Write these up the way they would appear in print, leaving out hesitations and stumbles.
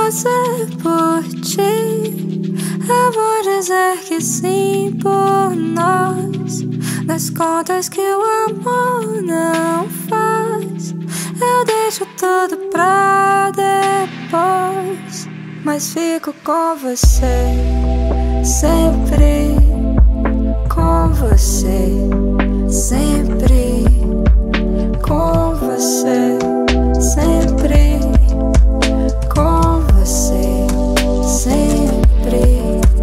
fazer por ti? Eu vou dizer que sim por nós. Nas contas que o amor não faz, eu deixo tudo pra depois, mas fico com você, sempre com você, sempre com você, sempre com você, sempre.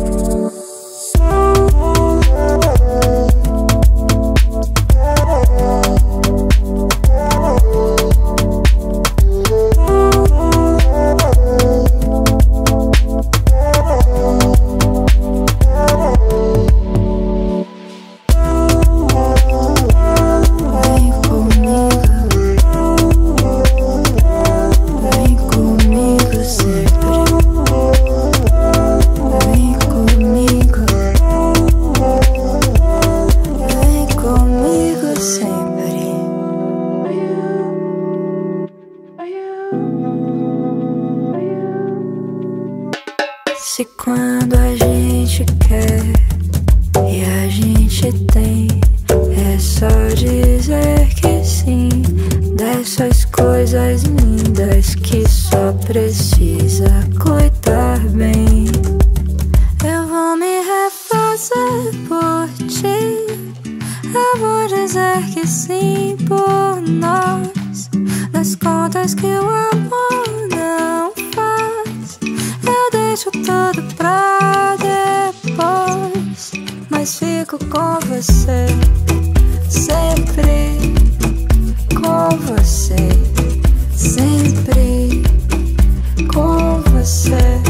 Se quando a gente quer e a gente tem, é só dizer que sim, dessas coisas lindas que só precisa cuidar bem. Eu vou me refazer por ti, eu vou dizer que sim por nós. Nas contas que o amor não faz, eu deixo tudo pra depois, mas fico com você, sempre com você, sempre com você.